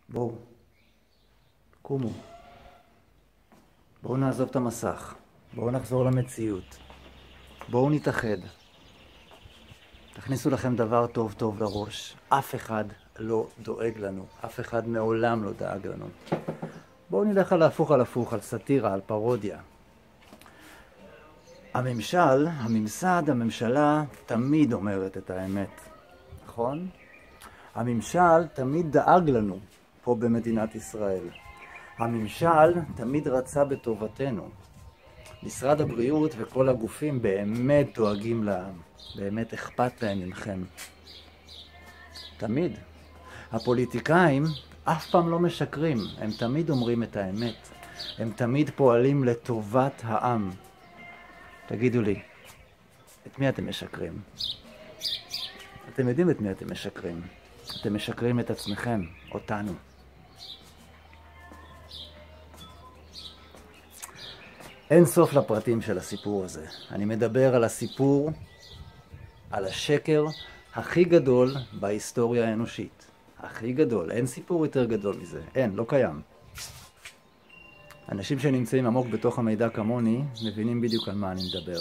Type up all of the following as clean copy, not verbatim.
בואו, קומו. בואו נעזוב את המסך. בואו נחזור למציאות. בואו נתאחד. תכניסו לכם דבר טוב טוב לראש. אף אחד לא דואג לנו. אף אחד מעולם לא דאג לנו. בואו נלך על הפוך, על סאטירה, על פרודיה. הממשל, הממסד, הממשלה תמיד אומרת את האמת. נכון? הממשל תמיד דאג לנו פה במדינת ישראל. הממשל תמיד רצה בטובתנו. משרד הבריאות וכל הגופים באמת דואגים לעם. באמת אכפת להם ממכם. תמיד. הפוליטיקאים אף פעם לא משקרים. הם תמיד אומרים את האמת. הם תמיד פועלים לטובת העם. תגידו לי, את מי אתם משקרים? אתם יודעים את מי אתם משקרים. אתם משקרים את עצמכם, אותנו. אין סוף לפרטים של הסיפור הזה. אני מדבר על הסיפור, על השקר הכי גדול בהיסטוריה האנושית. הכי גדול. אין סיפור יותר גדול מזה. אין, לא קיים. אנשים שנמצאים עמוק בתוך המידע כמוני מבינים בדיוק על מה אני מדבר.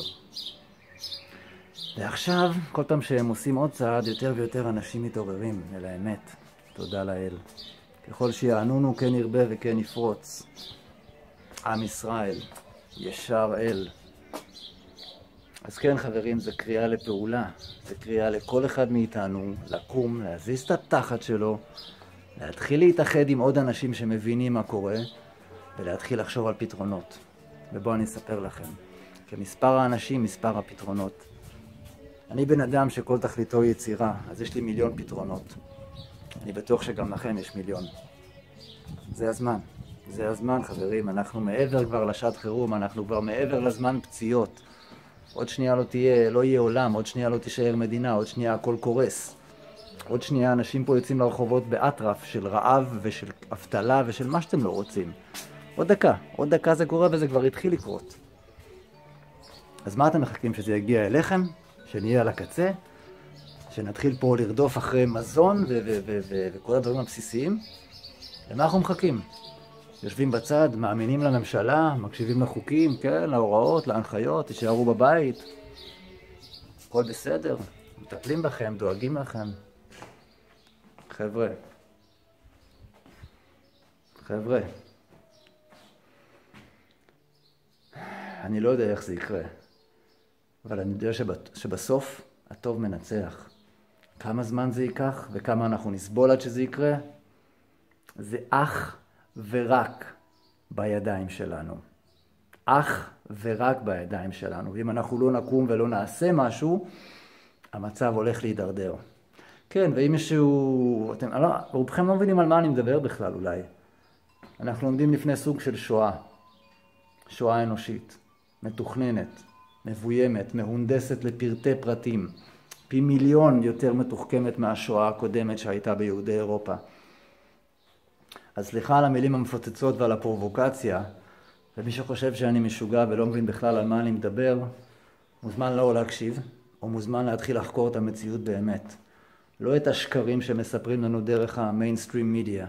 ועכשיו, כל פעם שהם עושים עוד צעד, יותר ויותר אנשים מתעוררים אל האמת. תודה לאל. ככל שיענונו כן ירבה וכן יפרוץ. עם ישראל, ישר אל. אז כן חברים, זה קריאה לפעולה. זה קריאה לכל אחד מאיתנו לקום, להזיז את התחת שלו, להתחיל להתאחד עם עוד אנשים שמבינים מה קורה, ולהתחיל לחשוב על פתרונות. ובואו אני אספר לכם. כמספר האנשים, מספר הפתרונות. אני בן אדם שכל תכליתו יצירה, אז יש לי מיליון פתרונות. אני בטוח שגם לכם יש מיליון. זה הזמן. זה הזמן, חברים. אנחנו מעבר כבר לשעת חירום, אנחנו כבר מעבר לזמן פציעות. עוד שנייה לא יהיה עולם, עוד שנייה לא תישאר מדינה, עוד שנייה הכל קורס. עוד שנייה אנשים פה יוצאים לרחובות באטרף של רעב ושל אבטלה ושל מה שאתם לא רוצים. עוד דקה זה קורה וזה כבר התחיל לקרות. אז מה אתם מחכים, שזה יגיע אליכם? שנהיה על הקצה? שנתחיל פה לרדוף אחרי מזון וכל הדברים הבסיסיים? למה אנחנו מחכים? יושבים בצד, מאמינים לממשלה, מקשיבים לחוקים, כן, להוראות, להנחיות, תישארו בבית. הכל בסדר, מטפלים בכם, דואגים לכם. חבר'ה, אני לא יודע איך זה יקרה, אבל אני יודע שבסוף הטוב מנצח. כמה זמן זה ייקח וכמה אנחנו נסבול עד שזה יקרה, זה אך ורק בידיים שלנו. אך ורק בידיים שלנו. ואם אנחנו לא נקום ולא נעשה משהו, המצב הולך להידרדר. כן, ואם מישהו... רובכם לא מבינים על מה אני מדבר בכלל אולי. אנחנו עומדים לפני סוג של שואה. שואה אנושית. מתוכננת, מבוימת, מהונדסת לפרטי פרטים. פי מיליון יותר מתוחכמת מהשואה הקודמת שהייתה ביהודי אירופה. אז סליחה על המילים המפוצצות ועל הפרובוקציה, ומי שחושב שאני משוגע ולא מבין בכלל על מה אני מדבר, מוזמן לא להקשיב, או מוזמן להתחיל לחקור את המציאות באמת. לא את השקרים שמספרים לנו דרך המיינסטרים מידיה.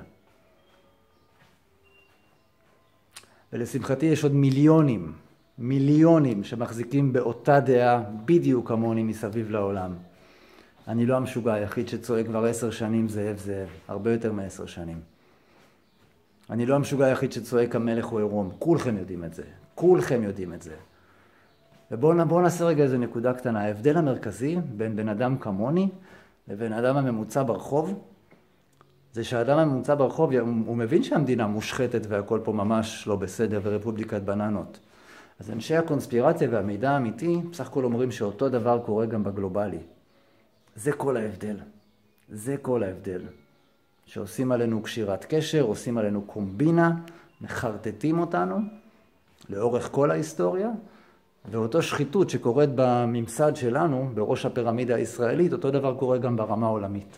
ולשמחתי יש עוד מיליונים שמחזיקים באותה דעה בדיוק כמוני מסביב לעולם. אני לא המשוגע היחיד שצועק כבר 10 שנים זאב, הרבה יותר מ10 שנים. אני לא המשוגע היחיד שצועק המלך הוא עירום. כולכם יודעים את זה. ובואו נעשה רגע איזו נקודה קטנה. ההבדל המרכזי בין בן אדם כמוני לבין אדם הממוצע ברחוב, זה שהאדם הממוצע ברחוב, הוא מבין שהמדינה מושחתת והכל פה ממש לא בסדר ורפובליקת בננות. אז אנשי הקונספירציה והמידע האמיתי, בסך הכל אומרים שאותו דבר קורה גם בגלובלי. זה כל ההבדל. שעושים עלינו קשירת קשר, עושים עלינו קומבינה, מחרטטים אותנו לאורך כל ההיסטוריה, ואותו שחיתות שקורית בממסד שלנו, בראש הפירמידה הישראלית, אותו דבר קורה גם ברמה העולמית.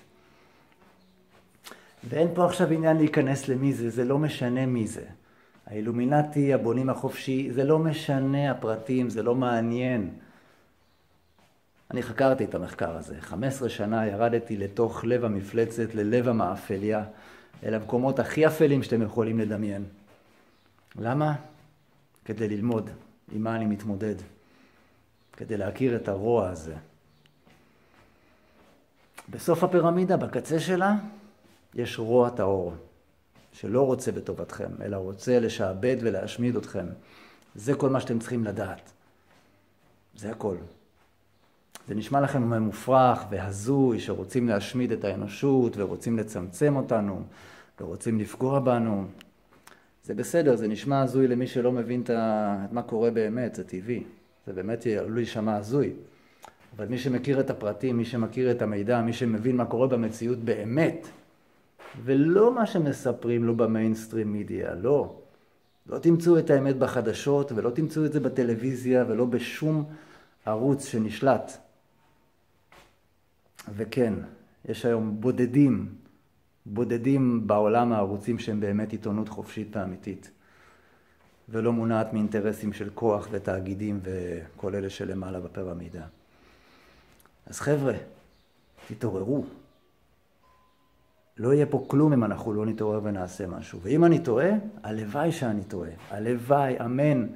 ואין פה עכשיו עניין להיכנס למי זה, זה לא משנה מי זה. האילומינטי, הבונים החופשי, זה לא משנה הפרטים, זה לא מעניין. אני חקרתי את המחקר הזה. 15 שנה ירדתי לתוך לב המפלצת, ללב המאפליה, אל המקומות הכי אפלים שאתם יכולים לדמיין. למה? כדי ללמוד עם מה אני מתמודד. כדי להכיר את הרוע הזה. בסוף הפירמידה, בקצה שלה, יש רוע טהור, שלא רוצה בטובתכם, אלא רוצה לשעבד ולהשמיד אתכם. זה כל מה שאתם צריכים לדעת. זה הכל. זה נשמע לכם מופרך והזוי שרוצים להשמיד את האנושות ורוצים לצמצם אותנו ורוצים לפגוע בנו. זה בסדר, זה נשמע הזוי למי שלא מבין את מה קורה באמת, זה טבעי. זה באמת עלול להישמע הזוי. אבל מי שמכיר את הפרטים, מי שמכיר את המידע, מי שמבין מה קורה במציאות באמת, ולא מה שמספרים לו במיינסטרים מידיה, לא. לא תמצאו את האמת בחדשות ולא תמצאו את זה בטלוויזיה ולא בשום ערוץ שנשלט. וכן, יש היום בודדים בעולם הערוצים שהם באמת עיתונות חופשית ואמיתית, ולא מונעת מאינטרסים של כוח ותאגידים וכל אלה שלמעלה בפירמידה. אז חבר'ה, תתעוררו. לא יהיה פה כלום אם אנחנו לא נתעורר ונעשה משהו. ואם אני טועה, הלוואי שאני טועה. הלוואי, אמן.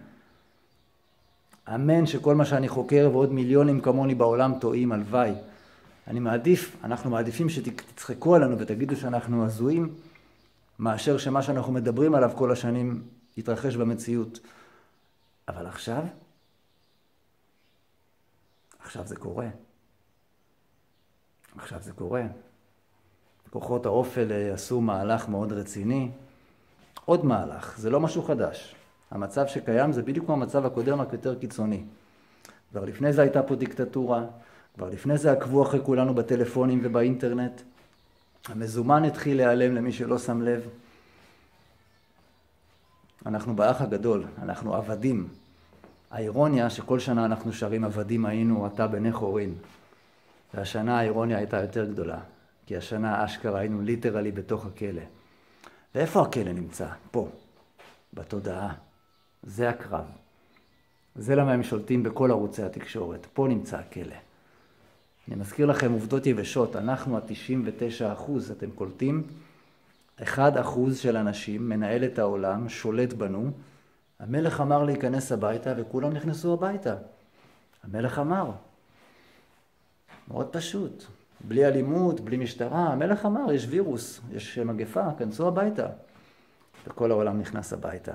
אמן שכל מה שאני חוקר ועוד מיליונים כמוני בעולם טועים, הלוואי. אנחנו מעדיפים שתצחקו עלינו ותגידו שאנחנו הזויים, מאשר שמה שאנחנו מדברים עליו כל השנים יתרחש במציאות. אבל עכשיו זה קורה. עכשיו זה קורה. כוחות האופל עשו מהלך מאוד רציני. עוד מהלך, זה לא משהו חדש. המצב שקיים זה בדיוק כמו המצב הקודם, רק יותר קיצוני. כבר לפני זה הייתה פה דיקטטורה, כבר לפני זה עקבו אחרי כולנו בטלפונים ובאינטרנט. המזומן התחיל להיעלם למי שלא שם לב. אנחנו באח הגדול, אנחנו עבדים. האירוניה שכל שנה אנחנו שרים עבדים היינו, אתה בני חורין. והשנה האירוניה הייתה יותר גדולה, כי השנה אשכרה היינו ליטרלי בתוך הכלא. ואיפה הכלא נמצא? פה, בתודעה. זה הקרב. זה למה הם שולטים בכל ערוצי התקשורת. פה נמצא הכלא. אני מזכיר לכם עובדות יבשות, אנחנו ה-99%, אתם קולטים? 1% של אנשים מנהל את העולם, שולט בנו. המלך אמר להיכנס הביתה וכולם נכנסו הביתה. המלך אמר. מאוד פשוט. בלי אלימות, בלי משטרה. המלך אמר, יש וירוס, יש מגפה, כנסו הביתה. וכל העולם נכנס הביתה.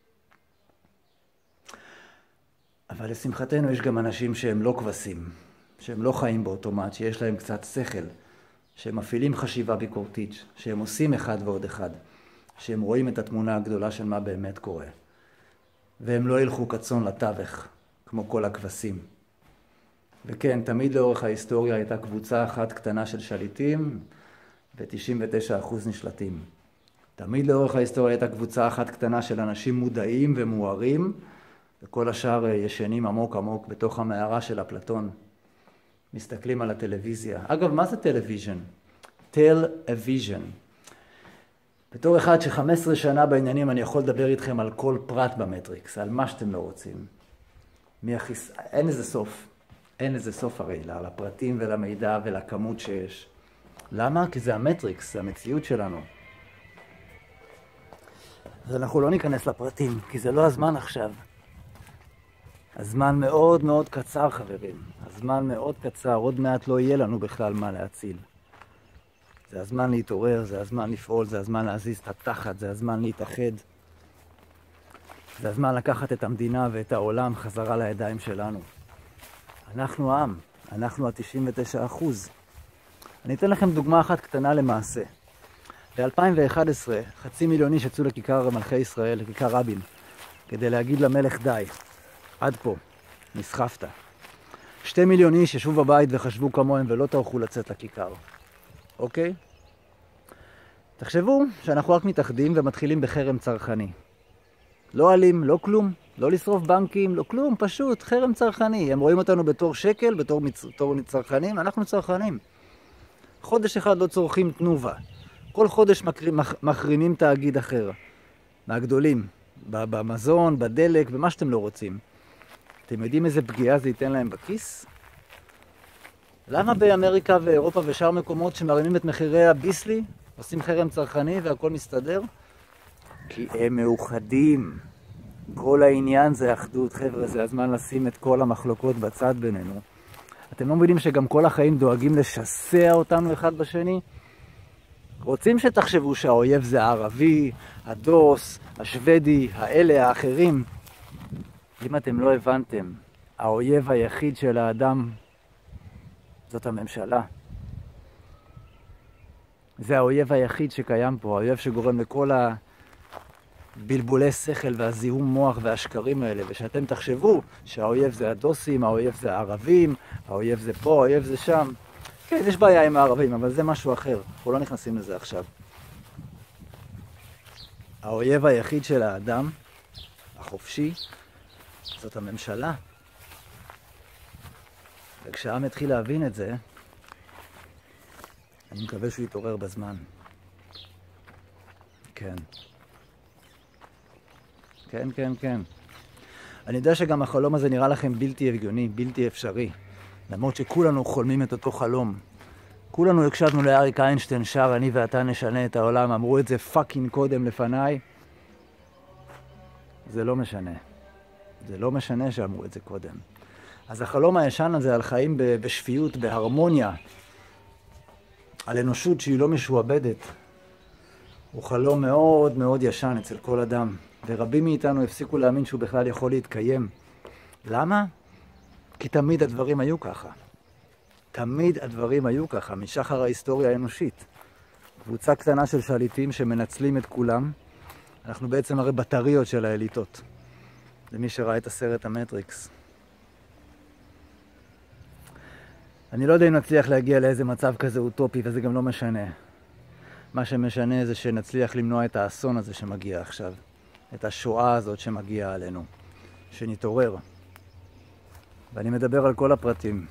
אבל לשמחתנו יש גם אנשים שהם לא כבשים, שהם לא חיים באוטומט, שיש להם קצת שכל, שהם מפעילים חשיבה ביקורתית, שהם עושים אחד ועוד אחד, שהם רואים את התמונה הגדולה של מה באמת קורה. והם לא ילכו כצאן לתווך, כמו כל הכבשים. וכן, תמיד לאורך ההיסטוריה הייתה קבוצה אחת קטנה של שליטים, ו-99% נשלטים. תמיד לאורך ההיסטוריה הייתה קבוצה אחת קטנה של אנשים מודעים ומוארים, וכל השאר ישנים עמוק עמוק בתוך המערה של אפלטון. מסתכלים על הטלוויזיה. אגב, מה זה טלוויז'ן? טלוויז'ן. בתור אחד ש15 שנה בעניינים אני יכול לדבר איתכם על כל פרט במטריקס, על מה שאתם לא רוצים. אין איזה סוף. אין איזה סוף הרי, לפרטים ולמידע ולכמות שיש. למה? כי זה המטריקס, זה המציאות שלנו. אז אנחנו לא ניכנס לפרטים, כי זה לא הזמן עכשיו. הזמן מאוד מאוד קצר, חברים. הזמן מאוד קצר, עוד מעט לא יהיה לנו בכלל מה להציל. זה הזמן להתעורר, זה הזמן לפעול, זה הזמן להזיז את התחת, זה הזמן להתאחד. זה הזמן לקחת את המדינה ואת העולם חזרה לידיים שלנו. אנחנו העם, אנחנו ה-99%. אני אתן לכם דוגמה אחת קטנה למעשה. ב-2011, 500,000 איש יצאו לכיכר מלכי ישראל, לכיכר רבין, כדי להגיד למלך די. עד פה, נסחפת. 2 מיליון איש ישבו בבית וחשבו כמוהם ולא טרחו לצאת לכיכר. אוקיי? תחשבו שאנחנו רק מתאחדים ומתחילים בחרם צרכני. לא אלים, לא כלום, לא לשרוף בנקים, לא כלום, פשוט חרם צרכני. הם רואים אותנו בתור שקל, בתור צרכנים, אנחנו צרכנים. חודש אחד לא צורכים תנובה. כל חודש מחרימים תאגיד אחר. מהגדולים. במזון, בדלק, במה שאתם לא רוצים. אתם יודעים איזה פגיעה זה ייתן להם בכיס? למה באמריקה ואירופה ושאר מקומות שמרימים את מחירי הביסלי, עושים חרם צרכני והכל מסתדר, כי הם מאוחדים. כל העניין זה אחדות. חבר'ה, זה הזמן לשים את כל המחלוקות בצד בינינו. אתם לא מבינים שגם כל החיים דואגים לשסע אותנו אחד בשני? רוצים שתחשבו שהאויב זה הערבי, הדוס, השוודי, האלה, האחרים. אם אתם לא הבנתם, האויב היחיד של האדם זאת הממשלה. זה האויב היחיד שקיים פה, האויב שגורם לכל הבלבולי שכל והזיהום מוח והשקרים האלה. ושאתם תחשבו שהאויב זה הדוסים, האויב זה הערבים, האויב זה פה, האויב זה שם. כן, יש בעיה עם הערבים, אבל זה משהו אחר. אנחנו לא נכנסים לזה עכשיו. האויב היחיד של האדם, החופשי, זאת הממשלה. וכשהעם התחיל להבין את זה, אני מקווה שהוא יתעורר בזמן. כן. כן, כן, כן. אני יודע שגם החלום הזה נראה לכם בלתי הגיוני, בלתי אפשרי. למרות שכולנו חולמים את אותו חלום. כולנו הקשבנו לאריק איינשטיין שר אני ואתה נשנה את העולם. אמרו את זה פאקינג קודם לפניי. זה לא משנה. זה לא משנה שאמרו את זה קודם. אז החלום הישן הזה על חיים בשפיות, בהרמוניה, על אנושות שהיא לא משועבדת, הוא חלום מאוד מאוד ישן אצל כל אדם. ורבים מאיתנו הפסיקו להאמין שהוא בכלל יכול להתקיים. למה? כי תמיד הדברים היו ככה. תמיד הדברים היו ככה, משחר ההיסטוריה האנושית. קבוצה קטנה של שליטים שמנצלים את כולם. אנחנו בעצם הרי בטריות של האליטות. למי שראה את הסרט המטריקס. אני לא יודע אם נצליח להגיע לאיזה מצב כזה אוטופי, וזה גם לא משנה. מה שמשנה זה שנצליח למנוע את האסון הזה שמגיע עכשיו. את השואה הזאת שמגיעה עלינו. שנתעורר. ואני מדבר על כל הפרטים.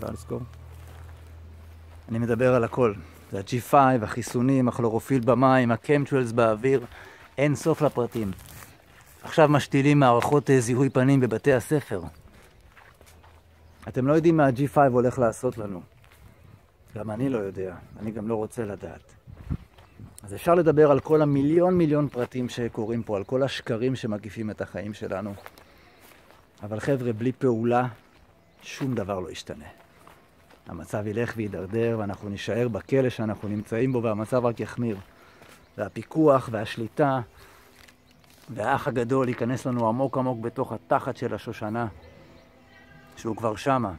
אני מדבר על הכל. זה ה-G5, החיסונים, הכלורופיל במים, הקמטרלס באוויר. אין סוף לפרטים. עכשיו משתילים מערכות זיהוי פנים בבתי הספר. אתם לא יודעים מה ה-G5 הולך לעשות לנו. גם אני לא יודע. אני גם לא רוצה לדעת. אז אפשר לדבר על כל מיליון פרטים שקורים פה, על כל השקרים שמקיפים את החיים שלנו. אבל חבר'ה, בלי פעולה, שום דבר לא ישתנה. המצב ילך וידרדר, ואנחנו נשאר בכלא שאנחנו נמצאים בו, והמצב רק יחמיר. והפיקוח והשליטה והאח הגדול ייכנס לנו עמוק עמוק בתוך התחת של השושנה, שהוא כבר שמה.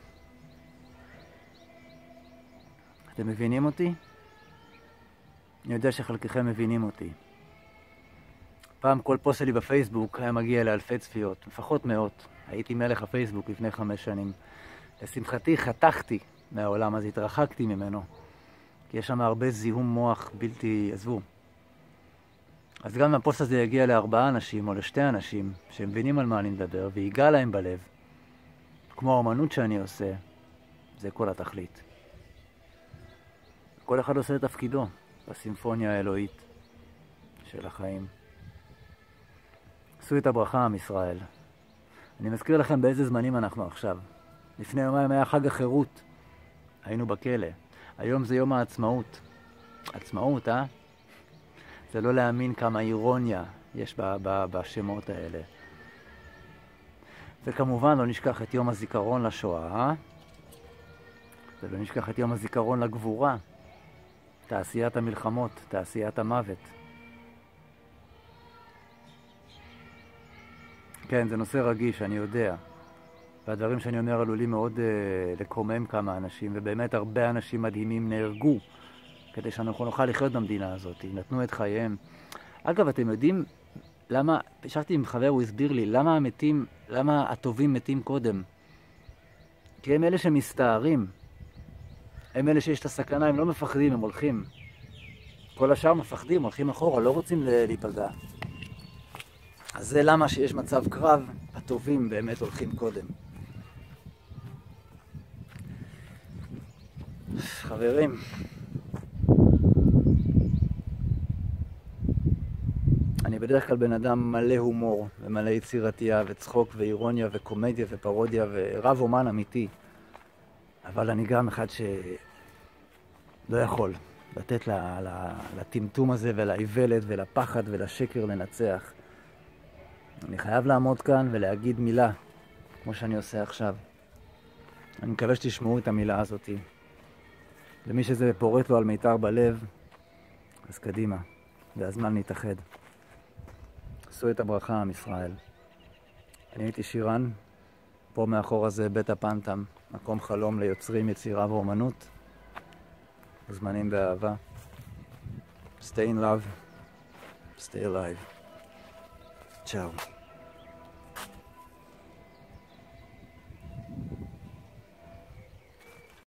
אתם מבינים אותי? אני יודע שחלקכם מבינים אותי. פעם כל פוסט שלי בפייסבוק היה מגיע לאלפי צפיות, לפחות מאות. הייתי מלך הפייסבוק לפני 5 שנים. לשמחתי חתכתי מהעולם הזה, התרחקתי ממנו. כי יש שם הרבה זיהום מוח בלתי עזבו. אז גם אם הפוסט הזה יגיע ל4 אנשים או ל2 אנשים שמבינים על מה אני מדבר ויגע להם בלב, כמו האמנות שאני עושה, זה כל התכלית. כל אחד עושה את תפקידו בסימפוניה האלוהית של החיים. עשו את הברכה עם ישראל. אני מזכיר לכם באיזה זמנים אנחנו עכשיו. לפני יומיים היה חג החירות. היינו בכלא. היום זה יום העצמאות. עצמאות, זה לא להאמין כמה אירוניה יש בשמות האלה. וכמובן לא נשכח את יום הזיכרון לשואה, ולא נשכח את יום הזיכרון לגבורה, תעשיית המלחמות, תעשיית המוות. כן, זה נושא רגיש, אני יודע. והדברים שאני אומר עלולים מאוד לקומם כמה אנשים, ובאמת הרבה אנשים מדהימים נהרגו כדי שאנחנו נוכל לחיות במדינה הזאת, נתנו את חייהם. אגב, אתם יודעים למה, ישבתי עם חבר, הוא הסביר לי, למה הטובים מתים קודם? כי הם אלה שמסתערים, הם אלה שיש את הסכנה, הם לא מפחדים, הם הולכים. כל השאר מפחדים, הולכים אחורה, לא רוצים להיפגע. אז זה למה שיש מצב קרב, הטובים באמת הולכים קודם. חברים, אני בדרך כלל בן אדם מלא הומור ומלא יצירתיה וצחוק ואירוניה וקומדיה ופרודיה ורב אומן אמיתי. אבל אני גם אחד שלא יכול. לתת לטמטום הזה ולאיוולת ולפחד ולשקר לנצח. אני חייב לעמוד כאן ולהגיד מילה, כמו שאני עושה עכשיו. אני מקווה שתשמעו את המילה הזאת. למי שזה פורט לו על מיתר בלב, אז קדימה, והזמן להתאחד. עשו את הברכה, עם ישראל. אני הייתי שירן, פה מאחור הזה בית הפנטם, מקום חלום ליוצרים, יצירה ואומנות. מוזמנים באהבה. Stay in love, stay alive. צ'או.